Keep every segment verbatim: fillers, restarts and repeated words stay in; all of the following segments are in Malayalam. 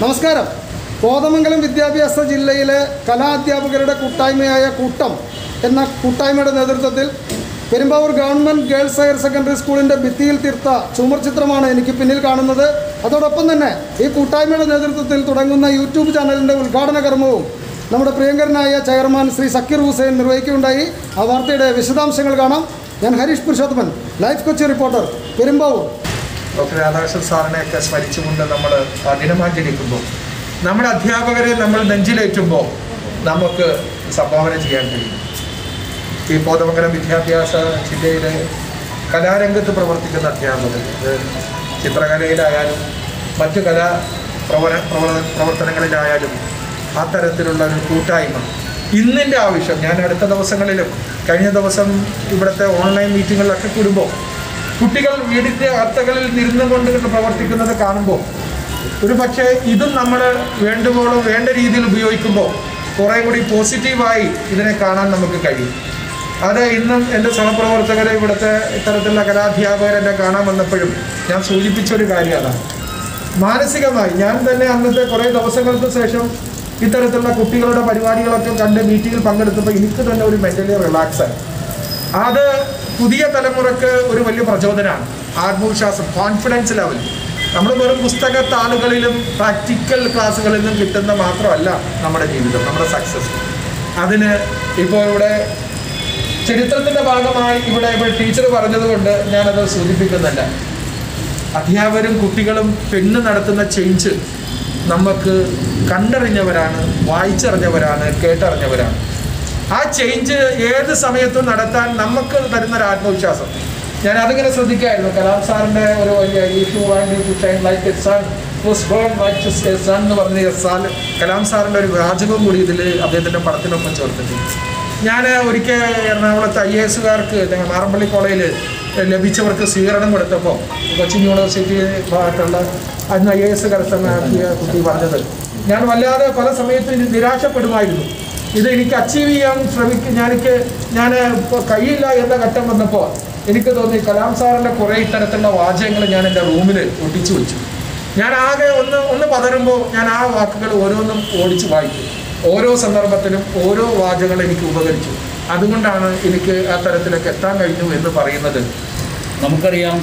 നമസ്കാരം. കോതമംഗലം വിദ്യാഭ്യാസ ജില്ലയിലെ കലാധ്യാപകരുടെ കൂട്ടായ്മയായ കൂട്ടം എന്ന കൂട്ടായ്മയുടെ നേതൃത്വത്തിൽ Perumbavoor government girls higher secondary സ്കൂളിൻ്റെ ഭിത്തിയിൽ തീർത്ത ചുമർ ചിത്രമാണ് എനിക്ക് പിന്നിൽ കാണുന്നത്. അതോടൊപ്പം തന്നെ ഈ കൂട്ടായ്മയുടെ നേതൃത്വത്തിൽ തുടങ്ങുന്ന യൂട്യൂബ് ചാനലിൻ്റെ ഉദ്ഘാടന കർമ്മവും നമ്മുടെ പ്രിയങ്കരനായ ചെയർമാൻ ശ്രീ സക്കീർ ഹുസൈൻ നിർവഹിക്കുകയുണ്ടായി. ആ വാർത്തയുടെ വിശദാംശങ്ങൾ കാണാം. ഞാൻ Harish Purushothaman, life Kochi reporter, Perumbavoor. Doctor Radhakrishnan സാറിനെയൊക്കെ സ്മരിച്ചുകൊണ്ട് നമ്മൾ ദിനമാചരിക്കുമ്പോൾ നമ്മുടെ അധ്യാപകരെ നമ്മൾ നെഞ്ചിലേറ്റുമ്പോൾ നമുക്ക് സംഭാവന ചെയ്യാൻ കഴിയും. ഈ കോതമംഗലം വിദ്യാഭ്യാസ ജില്ലയിലെ കലാരംഗത്ത് പ്രവർത്തിക്കുന്ന അധ്യാപകർ, ചിത്രകലയിലായാലും മറ്റു കലാ പ്രവർ പ്രവർത്തനങ്ങളിലായാലും ആ തരത്തിലുള്ള ഒരു കൂട്ടായ്മ ഇന്നിൻ്റെ ആവശ്യം. ഞാൻ അടുത്ത ദിവസങ്ങളിലും കഴിഞ്ഞ ദിവസം ഇവിടുത്തെ ഓൺലൈൻ മീറ്റിങ്ങുകളിലൊക്കെ കൂടുമ്പോൾ കുട്ടികൾ വീടിൻ്റെ അത്തകളിൽ ഇരുന്നു കൊണ്ട് പ്രവർത്തിക്കുന്നത് കാണുമ്പോൾ ഒരു പക്ഷേ ഇതും നമ്മൾ വേണ്ടുവോളം വേണ്ട രീതിയിൽ ഉപയോഗിക്കുമ്പോൾ കുറേ കൂടി പോസിറ്റീവായി ഇതിനെ കാണാൻ നമുക്ക് കഴിയും. അത് ഇന്നും എൻ്റെ സഹപ്രവർത്തകരെ ഇവിടുത്തെ ഇത്തരത്തിലുള്ള കലാധ്യാപകരെന്നെ കാണാൻ വന്നപ്പോഴും ഞാൻ സൂചിപ്പിച്ചൊരു കാര്യം അതാണ്. മാനസികമായി ഞാൻ തന്നെ അന്നത്തെ കുറേ ദിവസങ്ങൾക്ക് ശേഷം ഇത്തരത്തിലുള്ള കുട്ടികളുടെ പരിപാടികളൊക്കെ കണ്ട് മീറ്റിങ്ങിൽ പങ്കെടുത്തപ്പോൾ എനിക്ക് തന്നെ ഒരു മെൻ്റലി റിലാക്സായി. അത് പുതിയ തലമുറക്ക് ഒരു വലിയ പ്രചോദനമാണ്. ആത്മവിശ്വാസം, കോൺഫിഡൻസ് ലെവൽ നമ്മൾ വെറും പുസ്തക താളുകളിലും പ്രാക്ടിക്കൽ ക്ലാസ്സുകളിലും കിട്ടുന്ന മാത്രമല്ല നമ്മുടെ ജീവിതം, നമ്മുടെ സക്സസ്. അതിന് ഇപ്പോൾ ഇവിടെ ചരിത്രത്തിൻ്റെ ഭാഗമായി ഇവിടെ ഇപ്പോൾ ടീച്ചർ പറഞ്ഞതുകൊണ്ട് ഞാനത് സൂചിപ്പിക്കുന്നില്ല. അധ്യാപകരും കുട്ടികളും പെണ്ണ് നടത്തുന്ന ചേഞ്ച് നമുക്ക് കണ്ടറിഞ്ഞവരാണ്, വായിച്ചറിഞ്ഞവരാണ്, കേട്ടറിഞ്ഞവരാണ്. ആ ചേഞ്ച് ഏത് സമയത്തും നടത്താൻ നമുക്ക് തരുന്നൊരു ആത്മവിശ്വാസം. ഞാൻ അതിങ്ങനെ ശ്രദ്ധിക്കായിരുന്നു. കലാം സാറിൻ്റെ ഒരു വലിയ issue like a sun was born like a sun എന്ന് പറഞ്ഞ സാൽ കലാം സാറിൻ്റെ ഒരു വാചകവും കൂടി ഇതിൽ അദ്ദേഹത്തിൻ്റെ പടത്തിനൊപ്പം ചേർത്തിട്ടുണ്ട്. ഞാൻ ഒരിക്കൽ എറണാകുളത്ത് ഐ എ എസുകാർക്ക് മാറമ്പള്ളി കോളേജിൽ ലഭിച്ചവർക്ക് സ്വീകരണം കൊടുത്തപ്പോൾ കൊച്ചിൻ യൂണിവേഴ്സിറ്റി ഭാഗത്തുള്ള അന്ന് ഐ എ എസ് കരസ്ഥമാക്കിയ കുട്ടി പറഞ്ഞത്, ഞാൻ വല്ലാതെ പല സമയത്തും നിരാശപ്പെടുമായിരുന്നു. ഇത് എനിക്ക് അച്ചീവ് ചെയ്യാൻ ശ്രമിക്കും ഞാനെനിക്ക് ഞാൻ ഇപ്പോൾ കഴിയില്ല എന്ന ഘട്ടം വന്നപ്പോൾ എനിക്ക് തോന്നി കലാം സാറിൻ്റെ കുറേ ഇത്തരത്തിലുള്ള വാചകങ്ങൾ ഞാൻ എൻ്റെ റൂമിൽ ഒട്ടിച്ചു വെച്ചു. ഞാൻ ആകെ ഒന്ന് ഒന്ന് പതറുമ്പോൾ ഞാൻ ആ വാക്കുകൾ ഓരോന്നും ഓടിച്ച് വായിക്കും. ഓരോ സന്ദർഭത്തിലും ഓരോ വാചകങ്ങൾ എനിക്ക് ഉപകരിച്ചു. അതുകൊണ്ടാണ് എനിക്ക് ആ തരത്തിലേക്ക് എത്താൻ കഴിഞ്ഞു എന്ന് പറയുന്നത്. നമുക്കറിയാം,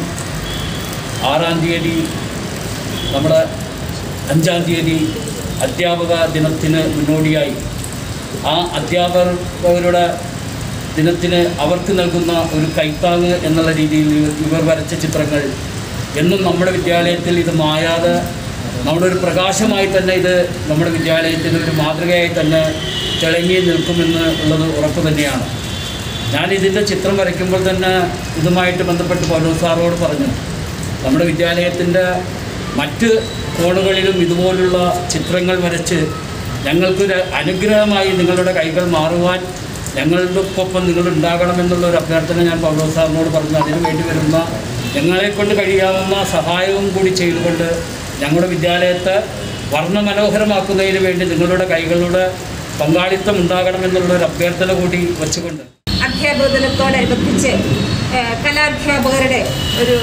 ആറാം തീയതി നമ്മുടെ അഞ്ചാം തീയതി അധ്യാപക ദിനത്തിന് മുന്നോടിയായി ആ അധ്യാപകരുടെ ദിനത്തിന് അവർക്ക് നൽകുന്ന ഒരു കൈത്താങ്ങ് എന്നുള്ള രീതിയിൽ ഇവർ വരച്ച ചിത്രങ്ങൾ എന്നും നമ്മുടെ വിദ്യാലയത്തിൽ ഇത് മായാതെ നമ്മുടെ ഒരു പ്രകാശമായി തന്നെ ഇത് നമ്മുടെ വിദ്യാലയത്തിന് ഒരു മാതൃകയായി തന്നെ തിളങ്ങി നിൽക്കുമെന്ന് ഉള്ളത് ഉറപ്പ് തന്നെയാണ്. ഞാനിതിൻ്റെ ചിത്രം വരയ്ക്കുമ്പോൾ തന്നെ ഇതുമായിട്ട് ബന്ധപ്പെട്ട് പൗലോസ് സാറോട് പറഞ്ഞു, നമ്മുടെ വിദ്യാലയത്തിൻ്റെ മറ്റ് കോണുകളിലും ഇതുപോലുള്ള ചിത്രങ്ങൾ വരച്ച് ഞങ്ങൾക്കൊരു അനുഗ്രഹമായി നിങ്ങളുടെ കൈകൾ മാറുവാൻ ഞങ്ങളുടെ ഒപ്പം നിങ്ങളുണ്ടാകണമെന്നുള്ളൊരു അഭ്യർത്ഥന ഞാൻ പൗലോസ് സാറിനോട് പറഞ്ഞു. അതിനു വേണ്ടി വരുന്ന ഞങ്ങളെക്കൊണ്ട് കഴിയാവുന്ന സഹായവും കൂടി ചെയ്തുകൊണ്ട് ഞങ്ങളുടെ വിദ്യാലയത്തെ വർണ്ണമനോഹരമാക്കുന്നതിന് വേണ്ടി നിങ്ങളുടെ കൈകളുടെ പങ്കാളിത്തം ഉണ്ടാകണമെന്നുള്ളൊരു അഭ്യർത്ഥന കൂടി വെച്ചുകൊണ്ട് അധ്യാപക ദിനത്തോടനുബന്ധിച്ച് കലാധ്യാപകരുടെ ഒരു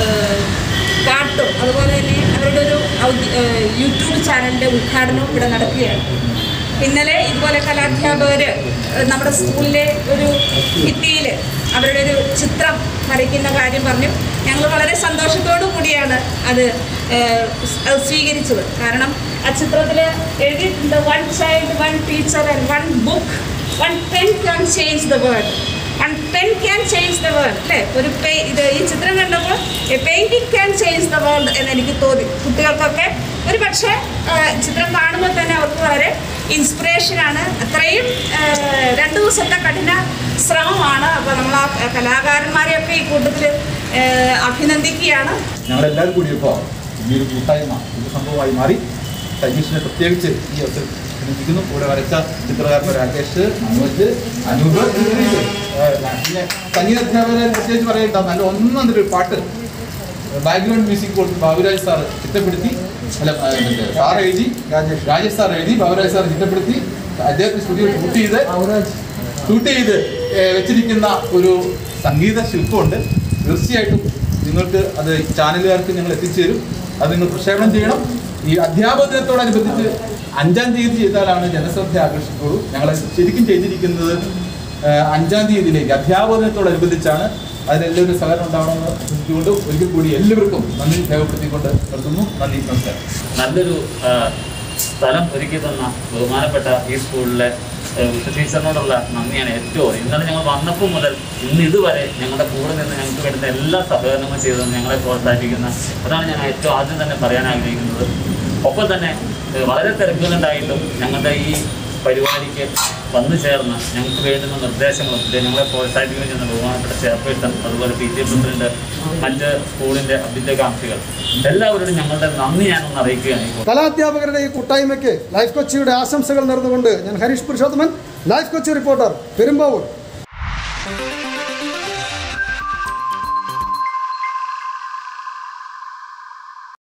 പാട്ടും അതുപോലെ തന്നെ അവരുടെ ഒരു യൂട്യൂബ് ചാനലിൻ്റെ ഉദ്ഘാടനവും ഇവിടെ നടക്കുകയാണ്. ഇന്നലെ ഇതുപോലെ കലാധ്യാപകർ നമ്മുടെ സ്കൂളിലെ ഒരു ഭിത്തിയിൽ അവരുടെ ഒരു ചിത്രം വരയ്ക്കുന്ന കാര്യം പറഞ്ഞു. ഞങ്ങൾ വളരെ സന്തോഷത്തോടു കൂടിയാണ് അത് സ്വീകരിച്ചത്. കാരണം ആ ചിത്രത്തിൽ എഴുതിയിട്ടുണ്ട്, one child, one teacher and one book, one pen can change the world. One pen can change the world അല്ലേ? ഒരു പെ ഇത് ഈ ചിത്രം കണ്ടപ്പോൾ a painting can change the world എന്ന് എനിക്ക് തോന്നി. കുട്ടികൾക്കൊക്കെ ഒരു പക്ഷേ ചിത്രം കാണുമ്പോൾ തന്നെ അവർക്ക് വളരെ ഇൻസ്പിറേഷനാണ്. അത്രയും രണ്ട് ദിവസത്തെ കഠിന ശ്രമമാണ്. അപ്പോൾ നമ്മൾ ആ കലാകാരന്മാരെയൊക്കെ ഈ കൂട്ടത്തിൽ അഭിനന്ദിക്കുകയാണ്. ഞങ്ങളെല്ലാവരും കൂടിയപ്പോൾ ഈ ഒരു കൂട്ടായ്മ ഒരു സംഭവമായി മാറി. സജീഷിനെ പ്രത്യേകിച്ച് ഈ അവസരം ിക്കുന്നു. കൂടെ വരച്ച ചിത്രകാരൻ രാകേഷ്, മനോജ്, അനൂപ്, പിന്നെ സംഗീതാധ്യാപകരെ പ്രത്യേകിച്ച് പറയണ്ട. നല്ല ഒന്നൊന്നൊരു പാട്ട് ബാക്ക്ഗ്രൗണ്ട് മ്യൂസിക് കൊടുത്ത് ബാബുരാജ് സാർ ചിട്ടപ്പെടുത്തി, അല്ല സാർ എഴുതി, രാജേഷ് രാജേഷ് സാർ എഴുതി, ബാബുരാജ് സാർ ചിട്ടപ്പെടുത്തി അദ്ദേഹത്തിന് സ്റ്റുഡിയോ ഷൂട്ട് ചെയ്ത് ഷൂട്ട് ചെയ്ത് വെച്ചിരിക്കുന്ന ഒരു സംഗീത ശില്പമുണ്ട്. തീർച്ചയായിട്ടും നിങ്ങൾക്ക് അത് ചാനലുകാർക്ക് ഞങ്ങൾ എത്തിച്ചു തരും. അത് നിങ്ങൾ പ്രക്ഷേപണം ചെയ്യണം. ഈ അധ്യാപക ദിനത്തോടനുബന്ധിച്ച് അഞ്ചാം തീയതി ചെയ്താലാണ് ജനശ്രദ്ധ ആകർഷിക്കുള്ളൂ. ഞങ്ങൾ ശരിക്കും ചെയ്തിരിക്കുന്നത് അഞ്ചാം തീയതിയിലേക്ക് അധ്യാപക ദിനത്തോടനുബന്ധിച്ചാണ്. അതിനെല്ലാവരും സഹകരണം ഉണ്ടാവണമെന്ന് ശ്രദ്ധിച്ചുകൊണ്ട് ഒരിക്കൽ കൂടി എല്ലാവർക്കും നന്ദി രേഖപ്പെടുത്തിക്കൊണ്ട് നിർത്തുന്നു. നന്ദി, നമസ്കാരം. നല്ലൊരു സ്ഥലം ഒരുക്കി തന്ന ബഹുമാനപ്പെട്ട ഈ സ്കൂളിലെ ടീച്ചറിനോടുള്ള നന്ദിയാണ് ഏറ്റവും. ഇന്നലെ ഞങ്ങൾ വന്നപ്പോൾ മുതൽ ഇന്ന് ഇതുവരെ ഞങ്ങളുടെ കൂടെ നിന്ന് ഞങ്ങൾക്ക് വേണ്ടുന്ന എല്ലാ സഹകരണങ്ങളും ചെയ്തതും ഞങ്ങളെ പ്രോത്സാഹിപ്പിക്കുന്ന അതാണ് ഞാൻ ഏറ്റവും ആദ്യം തന്നെ പറയാൻ ആഗ്രഹിക്കുന്നത്. ഒപ്പം തന്നെ വളരെ തിരക്കുകളുണ്ടായിട്ടും ഞങ്ങളുടെ ഈ പരിപാടിക്ക് വന്നു ചേർന്ന് ഞങ്ങൾക്ക് വേണ്ടുന്ന നിർദ്ദേശങ്ങളും ഞങ്ങളെ പ്രോത്സാഹിപ്പിക്കുകയും ചെയ്യുന്ന ബഹുമാനപ്പെട്ട ചെയർപേഴ്സൺ, അതുപോലെ പി ടി എ പ്രസിഡന്റ്, മറ്റ് സ്കൂളിൻ്റെ അഭ്യുദയകാംക്ഷികൾ എല്ലാവരോടും ഞങ്ങളുടെ നന്ദി ഞാനൊന്ന് അറിയിക്കുകയാണ്. കലാധ്യാപകരുടെ ഈ കൂട്ടായ്മയ്ക്ക് ലൈഫ് കൊച്ചിയുടെ ആശംസകൾ നേർന്നുകൊണ്ട് ഞാൻ ഹരീഷ് പുരുഷോത്തമൻ, ലൈഫ് കൊച്ചി റിപ്പോർട്ടർ, പെരുമ്പാവൂർ.